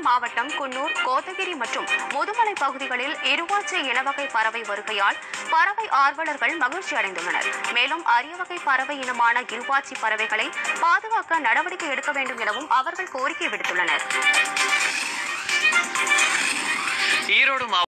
மாவட்டம் குன்னூர், கோத்தகிரி மற்றும் முதுமலை பகுதிகளில் இருவாச்சி இனவகை பறவை வருகையால் பறவை ஆர்வலர்கள் மகிழ்ச்சி அடைந்துள்ளனர். மேலும் அரிய வகை பறவை இனமான இருவாச்சி பறவைகளை பாதுகாக்க நடவடிக்கை எடுக்க வேண்டும் எனவும் அவர்கள் கோரிக்கை விடுத்துள்ளனர்.